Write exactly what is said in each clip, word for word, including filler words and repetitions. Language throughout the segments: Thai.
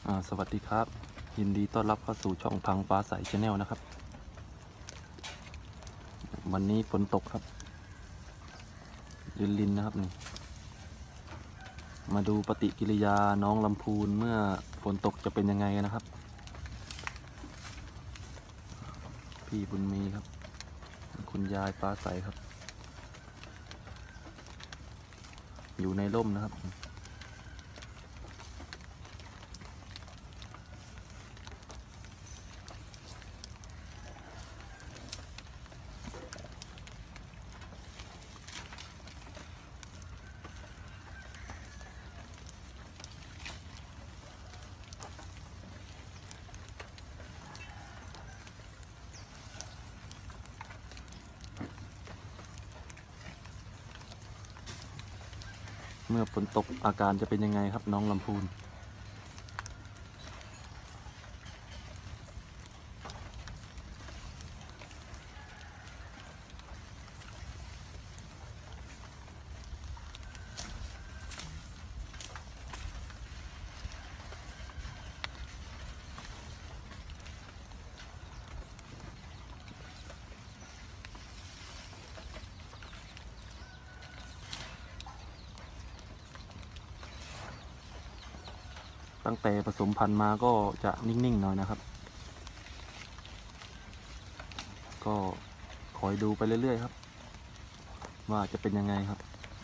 อ่าสวัสดีครับยินดีต้อนรับเข้าสู่ช่องพังฟ้าใสชาแนลนะครับวันนี้ฝนตกครับลินลินนะครับนี่มาดูปฏิกิริยาน้องลำพูนเมื่อฝนตกจะเป็นยังไงนะครับพี่บุญมีครับคุณยายฟ้าใสครับอยู่ในร่มนะครับเมื่อฝนตกอาการจะเป็นยังไงครับน้องลำพูนตั้งแต่ผสมพันธุ์มาก็จะนิ่งๆหน่อยนะครับก็คอยดูไปเรื่อยๆครับว่าจะเป็นยังไงครับ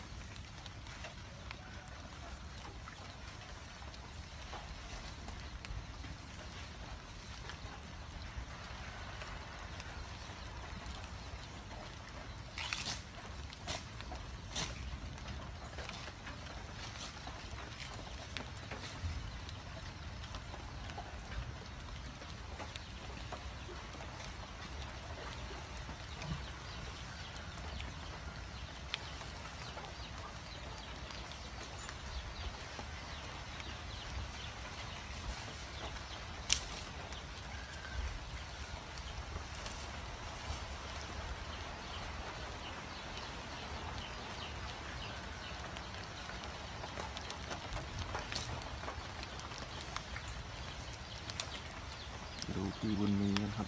ดูพี่บุญมีกันครับ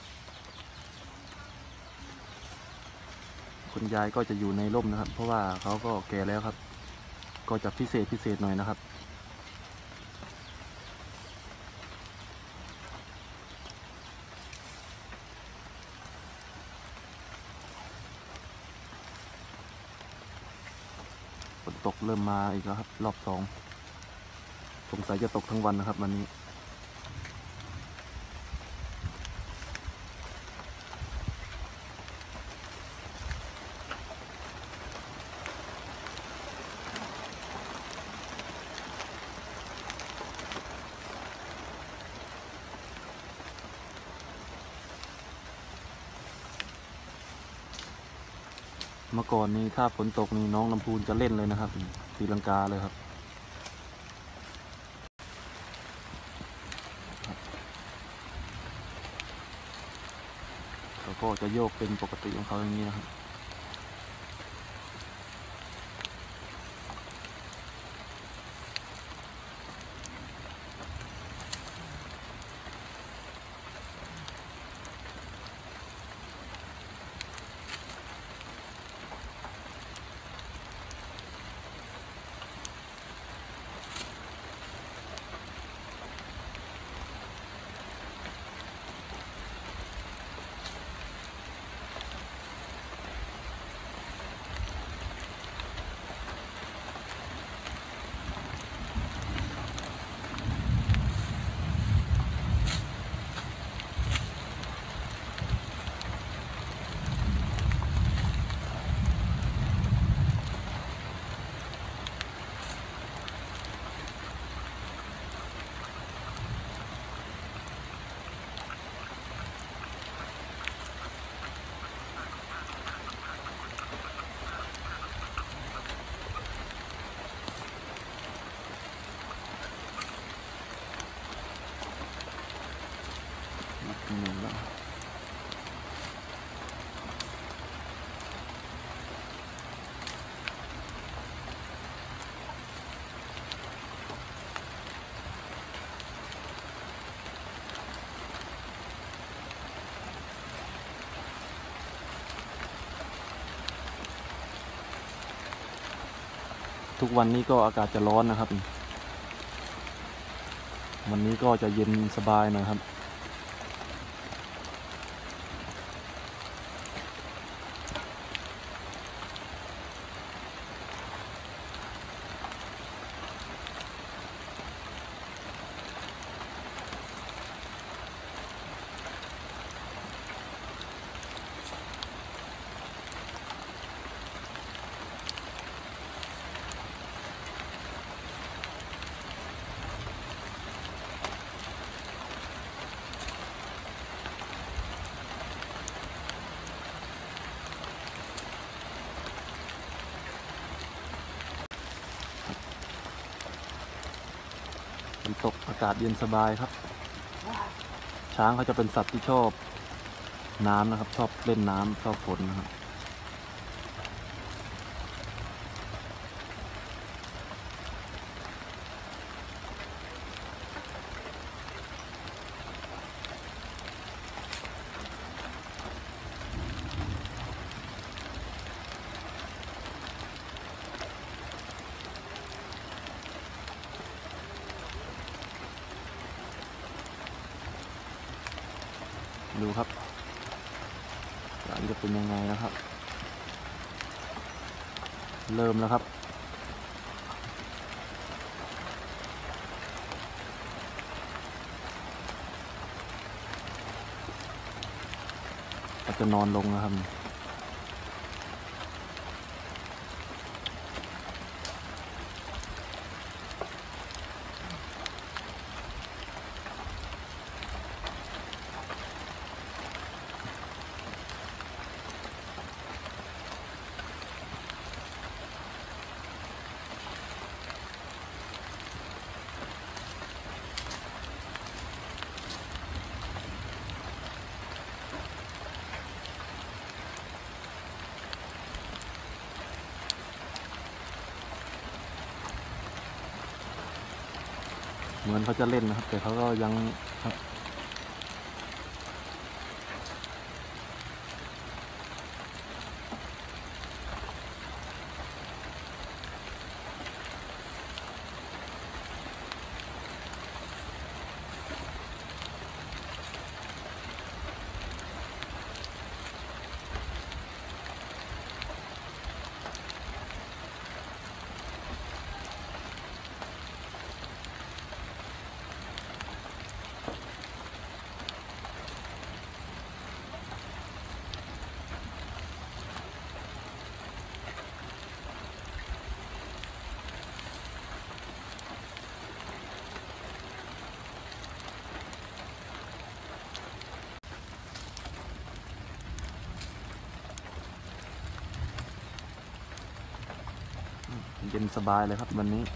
คุณยายก็จะอยู่ในร่มนะครับเพราะว่าเขาก็แก่แล้วครับก็จะพิเศษพิเศษหน่อยนะครับฝนตกเริ่มมาอีกแล้วครับรอบสองสงสัยจะตกทั้งวันนะครับวันนี้เมื่อก่อนนี้ถ้าฝนตกนี่น้องลำพูนจะเล่นเลยนะครับตีลังกาเลยครับแล้วก็จะโยกเป็นปกติของเขาอย่างนี้นะครับหนึ่งแล้วทุกวันนี้ก็อากาศจะร้อนนะครับวันนี้ก็จะเย็นสบายหน่อยครับฝนตกอากาศเย็นสบายครับช้างเขาจะเป็นสัตว์ที่ชอบน้ำนะครับชอบเล่นน้ำชอบฝนนะครับดูครับหลังจะเป็นยังไงนะครับเริ่มแล้วครับก็จะนอนลงนะครับเหมือนเขาจะเล่นนะครับแต่เขาก็ยังครับเย็นสบายเลยครับวันนี้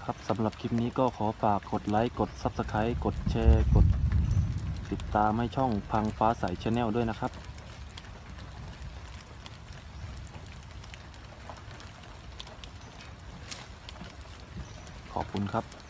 ครับสำหรับคลิปนี้ก็ขอฝากกดไลค์กด ซับสไครบ์ กดแชร์กดติดตามให้ช่องพังฟ้าใส ชาแนล ด้วยนะครับขอบคุณครับ